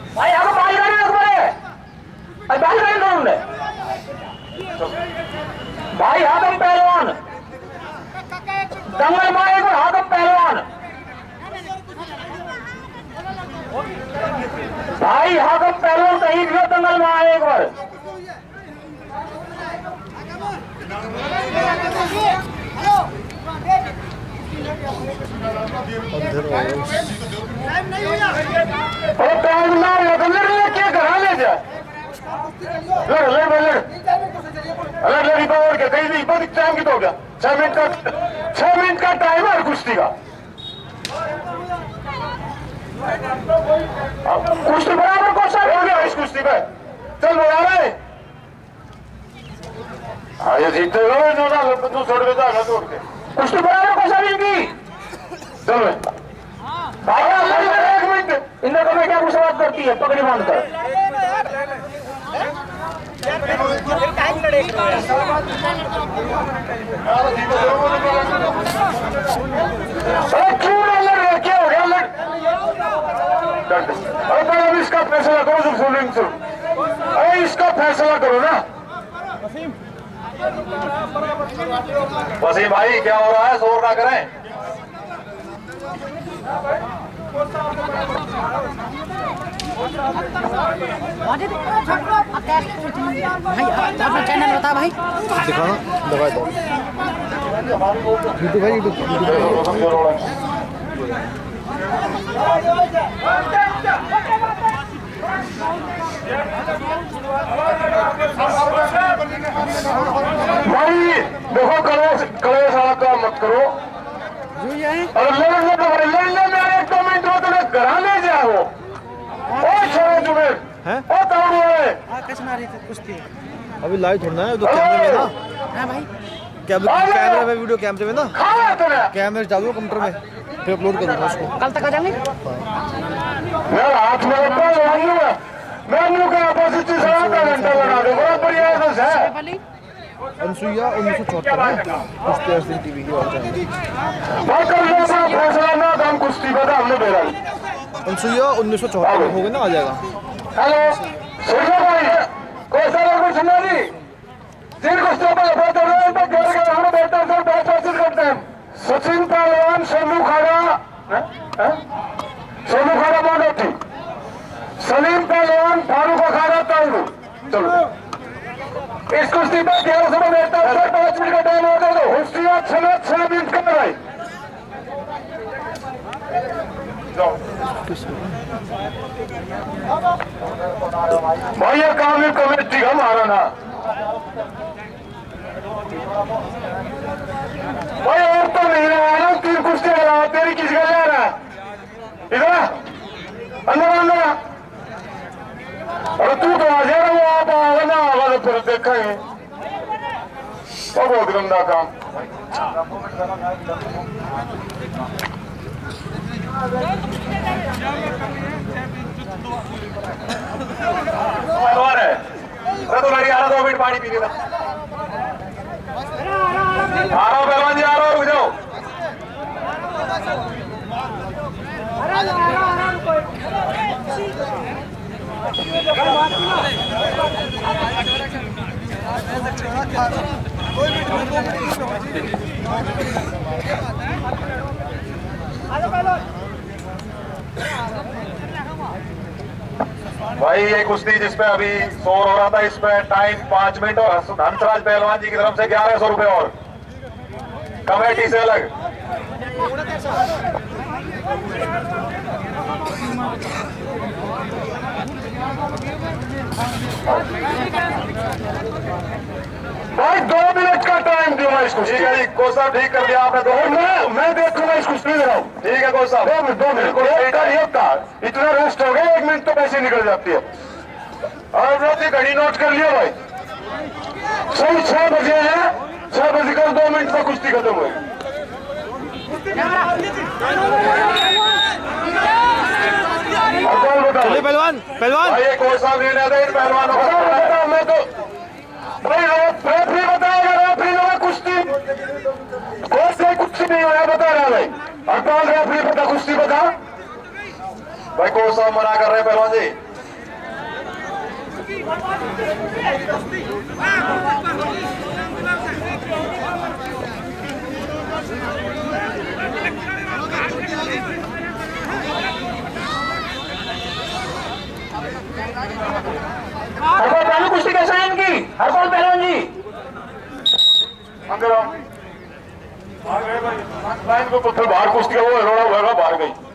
भाई यहाँ बाल गाड़ी बाल गाड़ी ढूंढ भाई आदम पहलवान दंगल मारे को आदम पहलवान भाई आदम पहलवान कहीं भी दंगल में आए एक बार क्या करा ले जा कहीं टाइम की तो हो गया 6 मिनट का टाइम है कुश्ती का कुश्ती बराबर कौन सा हो गया इस कुश्ती पे चल बोला रहे हाँ ये जीते हो तू छोड़ के जाएगा तोड़ के कुश्ती बराबर कौन सा भी चल भाई एक मिनट इंद्र को क्या कुछ बात करती है पकड़ी बांध कर क्या हो गया अब इसका फैसला करो तुम सुन अरे इसका फैसला करो ना वसीम भाई क्या हो रहा है शोर ना करें भाई अपना चैनल बता भाई दिखाना दबा दो यूट्यूब है यूट्यूब भाई देखो कलेश वाला काम मत करो और लड़ने में 1-2 मिनट में तुम्हें घराने जाओ छोड़ो तुम्हें कैसे मारी थी कुश्ती अभी लाइव थोड़ा है तो कैमरे में ना हाँ भाई कैमरे में वीडियो कैमरे में ना कैमरे डालो कंप्यूटर में फिर अपलोड कर दूंगा उसको कल तक आ जाएंगे यार हाथ में मैं का अपोजिट से आधा घंटा लगा दूं बड़ा बढ़िया है अनसुईया 1974 कुश्ती एस टीवी की बात है फैसला ना दाम कुश्ती बता हमने बेरा अनसुईया 1974 में हो गया ना आ जाएगा हेलो सुनो भाई कोई सा लोग सुना नहीं जिन कुश्तियों पर बहुत हो रहे हैं तो घर के हम बेहतर से बेहतर हासिल करते हैं सचिन पहलवान सोनू खाड़ा मोनोटी सलीम पहलवान फारूक अखाड़ा ताउरू चलो इस कुश्ती पर 11 से 5 मिनट का टाइम होगा तो होशियार 6 मिनट का भाई भाई ये काम ही कमेटी हमारा ना भाई और तो नहीं रहा ना 3 कुश्ती लगा तेरी किसी का जा रहा है इधर अंदर और तू तो आ जा रहा वो आप आगा ना आगा तो फिर देखेंगे बहुत गंदा काम है तो लड़ी आ रहा 2 मिनट पानी पीने का आ रहा हूँ पहलवान जी आ रहा हूँ रुक जाओ भाई ये कुश्ती जिसपे अभी शोर हो रहा था इसमें टाइम 5 मिनट और हंसराज पहलवान जी की तरफ से 1100 रुपए और कमेटी से अलग भाई 2 मिनट का टाइम दिया इसको ठीक है जी कोच साहब ठीक कर दिया आपने 2 मिनट मैं देखूंगा इसको स्पीड रहा हूँ ठीक है कोच साहब 2 मिनट नहीं होता इतना रेस्ट हो गया 1 मिनट तो पैसे निकल जाती है और घड़ी नोट कर लिया भाई सही 6 बजे है 6 बजे कर 2 मिनट में कुश्ती खत्म हुई चलिए पहलवान भाई एक कोच साहब निर्णय दे पहलवानों का मैं तो भाई रेफरी बताएगा रेफरी लोग कुश्ती कोच से कुछ नहीं होया बता रहा भाई अटॉल रेफरी पता कुश्ती बता भाई कोच साहब मना कर रहे हैं पहलवान जी पहले कुश्ती कैसे है इनकी? हर कौन पहलवान जी बाहर गए भाई, को पत्थर बाहर कुश्ती वो रोड़ा हुआ बाहर गई।